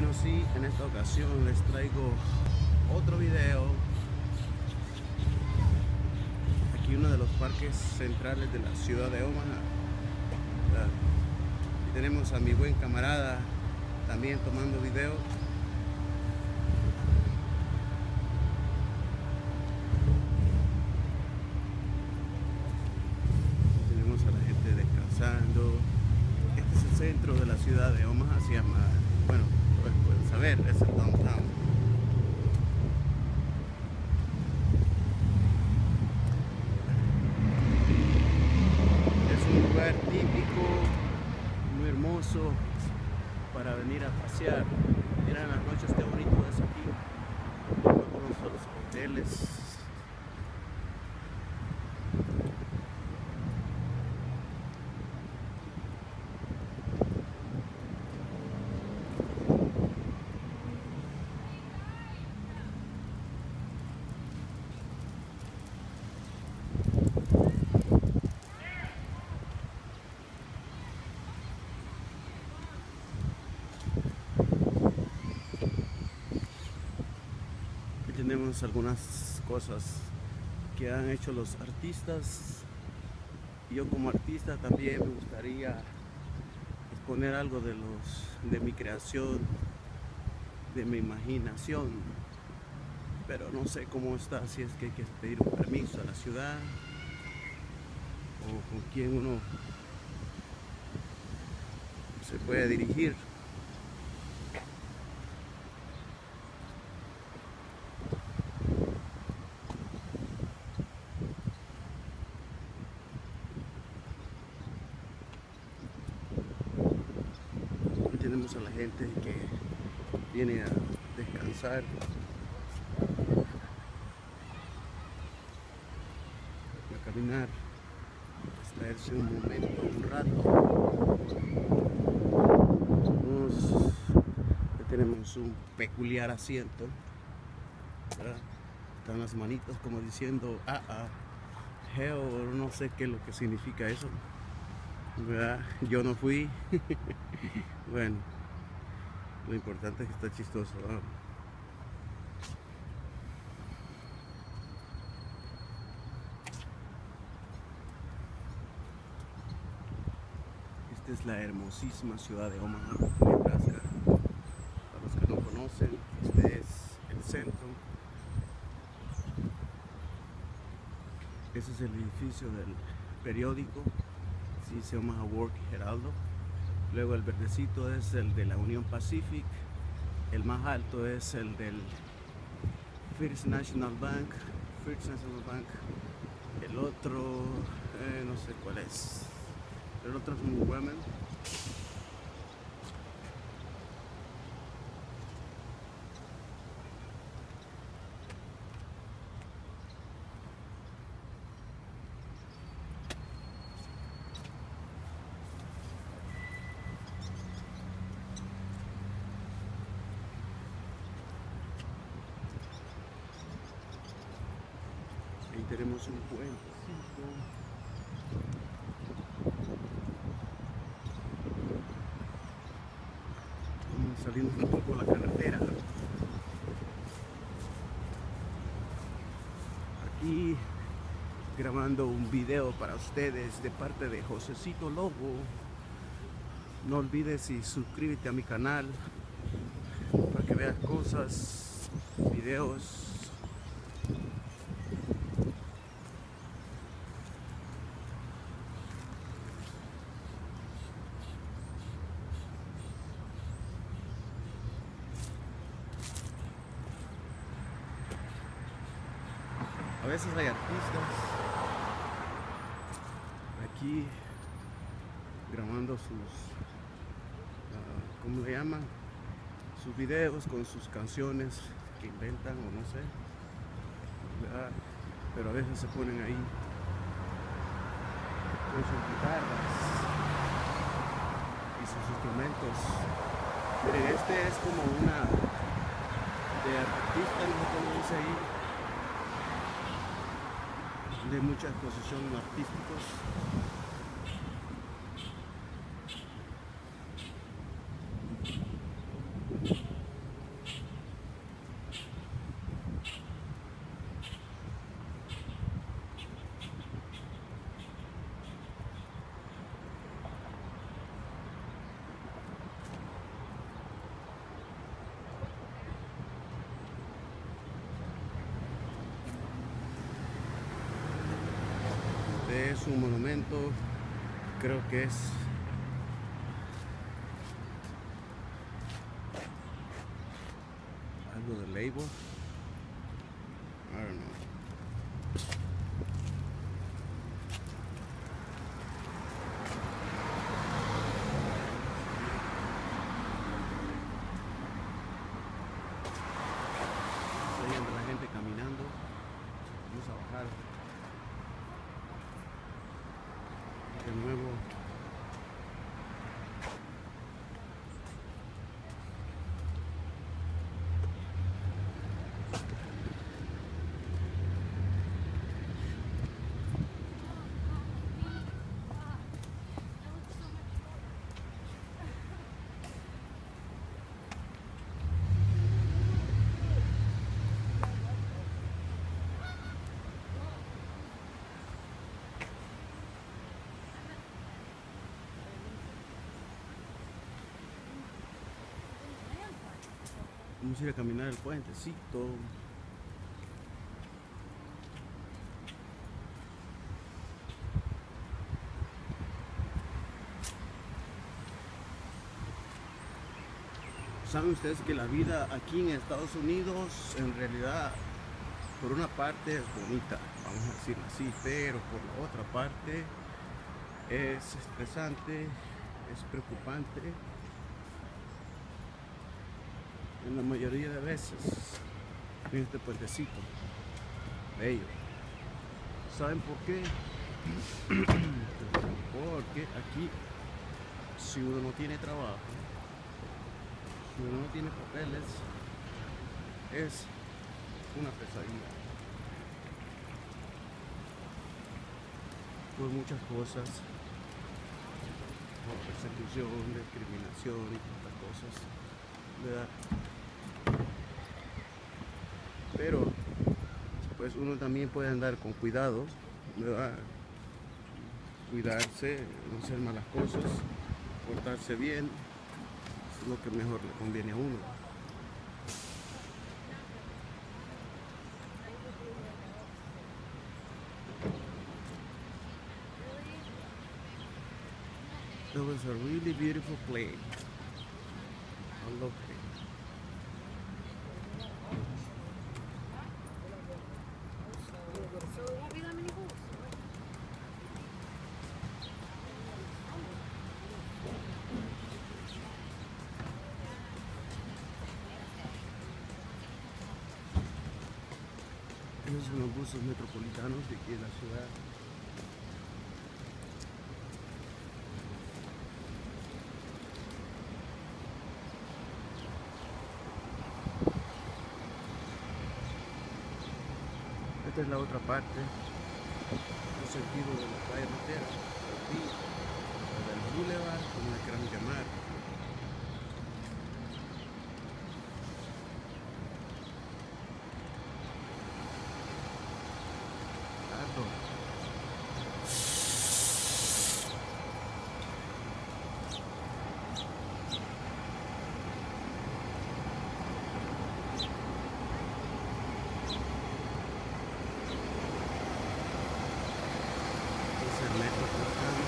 Bueno, sí, en esta ocasión les traigo otro video. Aquí uno de los parques centrales de la ciudad de Omaha. Y tenemos a mi buen camarada también tomando video. Tenemos a la gente descansando. Este es el centro de la ciudad de Omaha, se llama, bueno, pues pueden saber, es el downtown. Es un lugar típico, muy hermoso para venir a pasear. Miren las noches, qué bonito es aquí. Algunos de los hoteles. Tenemos algunas cosas que han hecho los artistas. Yo como artista también me gustaría exponer algo de mi creación, de mi imaginación, pero no sé cómo está, si es que hay que pedir un permiso a la ciudad o con quién uno se puede dirigir. Tenemos a la gente que viene a descansar, a caminar, a distraerse un momento, un rato. Tenemos un peculiar asiento, ¿verdad? Están las manitas como diciendo hell, no sé qué es lo que significa eso, ¿verdad? Yo no fui. Bueno, lo importante es que está chistoso, ¿verdad? Esta es la hermosísima ciudad de Omaha, Nebraska. Para los que no conocen, este es el centro. Ese es el edificio del periódico, se dice Omaha World Heraldo. Luego el verdecito es el de la Union Pacific. El más alto es el del First National Bank. El otro, no sé cuál es. El otro es un women. Ahí tenemos un puentecito. Vamos saliendo un poco a la carretera. Aquí grabando un video para ustedes de parte de Josecito Lobo. No olvides y suscríbete a mi canal para que veas cosas, videos. A veces hay artistas aquí grabando sus, ¿cómo le llaman? Sus videos con sus canciones que inventan o no sé, ¿verdad? Pero a veces se ponen ahí con sus guitarras y sus instrumentos. Miren, este es como una de artista, no sé cómo dice ahí, de mucha exposición artísticos. es un monumento, creo que es algo de label, I don't know. Estoy viendo la gente caminando. Vamos a bajar de nuevo. Vamos a ir a caminar el puentecito. ¿Saben ustedes que la vida aquí en Estados Unidos en realidad por una parte es bonita, vamos a decirlo así, pero por la otra parte es estresante, es preocupante en la mayoría de veces? En este puentecito bello. ¿Saben por qué? Porque aquí, si uno no tiene trabajo, si uno no tiene papeles, es una pesadilla por muchas cosas, por persecución, discriminación y tantas cosas, ¿verdad? Pero pues uno también puede andar con cuidado, ¿verdad? Cuidarse, no hacer malas cosas, portarse bien, es lo que mejor le conviene a uno. It was a really beautiful place. I love it. So it won't be that many holes. Esos son los buses metropolitanos de aquí de la ciudad. Esta es la otra parte, el sentido de la carretera, aquí, del boulevard, como le quieran llamar. Es el metropolitano.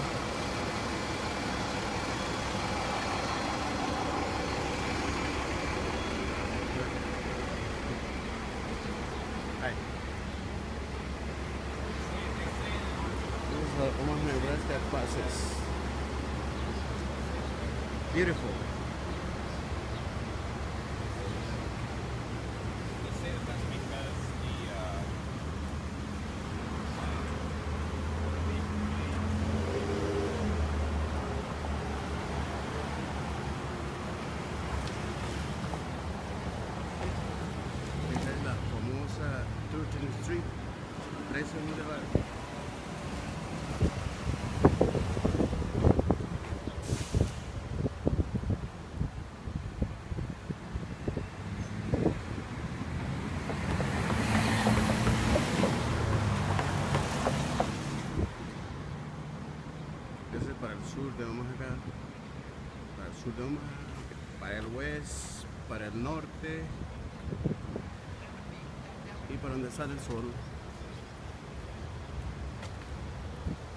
Hi. This is the Omaha, Nebraska buses. Beautiful. Esta es la famosa 13th Street, 13 Boulevard. Ese es para el sur de Omaha, para el sur de Omaha, para el west, para el norte y para donde sale el sol.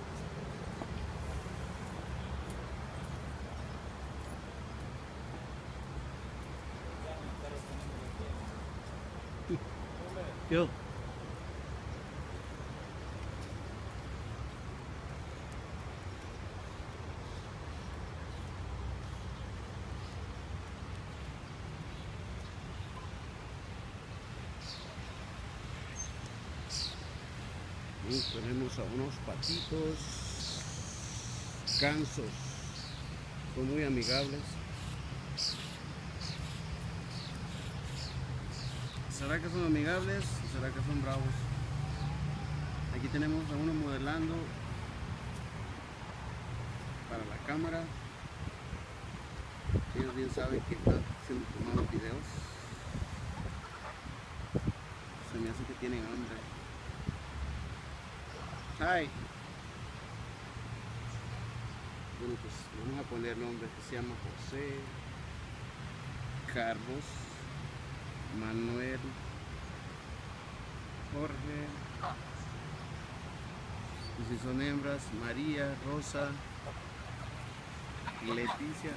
Yo. Tenemos a unos patitos gansos, son muy amigables. ¿Será que son amigables o será que son bravos? Aquí tenemos a uno modelando para la cámara. Ellos bien saben que están tomando videos. Se me hace que tienen hambre. Hi. Bueno, pues vamos a poner nombre que se llama José, Carlos, Manuel, Jorge, y si son hembras, María, Rosa, Leticia.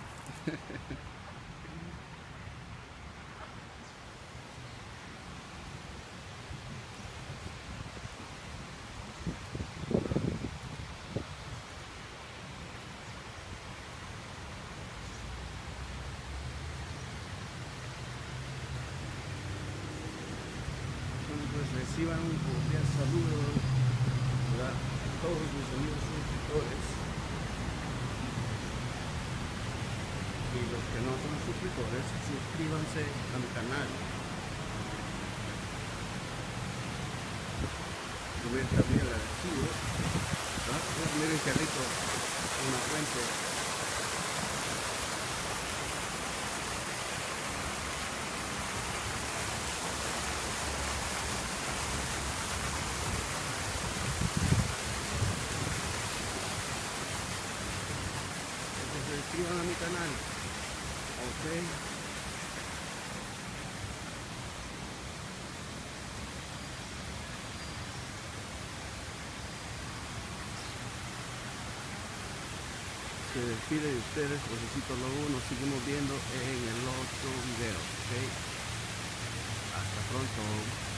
Pues reciban un cordial saludo, ¿verdad?, a todos mis amigos suscriptores y los que no son suscriptores, suscríbanse a mi canal. Yo voy a estar bien agradecido, ¿verdad? Miren qué rico, una fuente. Suscriban a mi canal, ok. Se despide de ustedes, Josecito Lobo. Nos seguimos viendo en el otro video, ok. Hasta pronto.